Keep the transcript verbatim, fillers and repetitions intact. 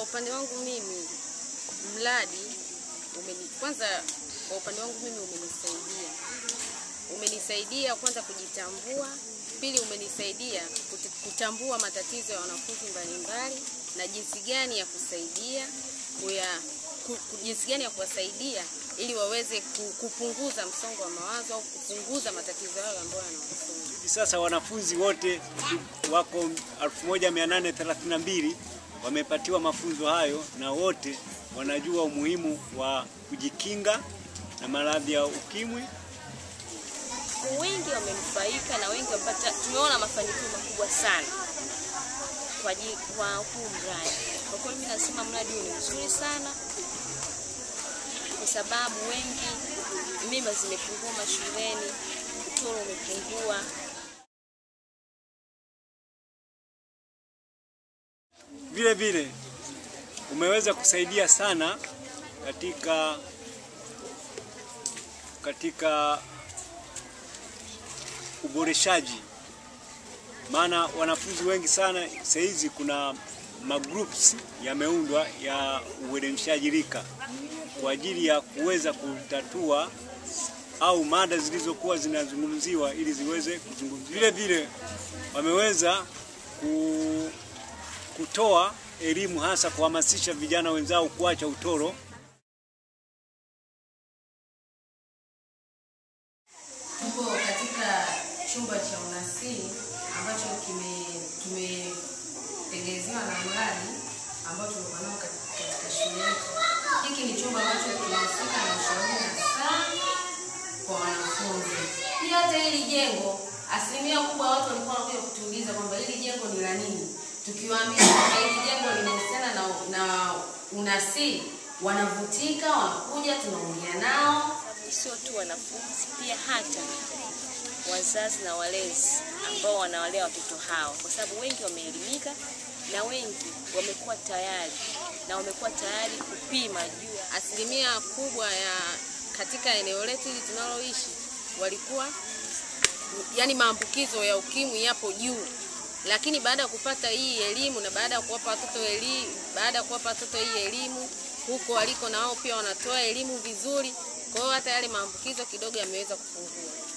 Kwa upande wangu mimi mradi umeni kwanza kwa upande wangu mimi umenisaidia. Umenisaidia kwanza kujitambua, pili umenisaidia kutambua matatizo ya wanafunzi mbalimbali na jinsi gani ya kusaidia kuya jinsi gani ya kuwasaidia ili waweze kupunguza msongo wa mawazo au kupunguza matatizo yao ambayo yanawasumbua. Hivi sasa wanafunzi wote wako elfu moja mia nane thelathini na mbili wamepatiwa mafunzo hayo, na wote wanajua umuhimu wa kujikinga na maradhi ya ukimwi. Wengi wamenufaika na wengi wamepata, tumeona mafanikio makubwa sana kwa kwa huu mradi. Kwa kweli mimi nasema mradi huu ni mzuri sana kwa sababu wengi mimba zimepungua mashuleni, utoro umepungua. Vile vile umeweza kusaidia sana katika katika uboreshaji, maana wanafunzi wengi sana saizi kuna magroups yameundwa ya uelimishaji rika kwa ajili ya kuweza kutatua au mada zilizokuwa zinazungumziwa ili ziweze kuzungumziwa. Vile vile wameweza kutoa elimu hasa kuhamasisha vijana wenzao kuacha utoro. Tupo katika chumba cha unasili ambacho kimetengenezewa na mradi ambao tulikuwa nao katika shule yetu. Hiki ni chumba ambacho kinahusika na ushauri na saa kwa wanafunzi. Pia hata hili jengo, asilimia kubwa watu walikuwa wanakuja kutuuliza kwamba hili jengo ni la nini. Tukiwaambia kwamba hili jengo linahusiana na, na unasili, wanavutika, wanakuja, tunaongea nao. Sio tu wanafunzi, pia hata wazazi na walezi ambao wanawalea watoto hao, kwa sababu wengi wameelimika na wengi wamekuwa tayari na wamekuwa tayari kupima juu. Asilimia kubwa ya katika eneo letu hili tunaloishi walikuwa yani maambukizo ya ukimwi yapo juu, lakini baada ya kupata hii elimu na baada ya kuwapa watoto elimu baada ya kuwapa watoto hii elimu huko waliko, na wao pia wanatoa elimu vizuri, kwa hiyo hata yale maambukizo kidogo yameweza kupungua.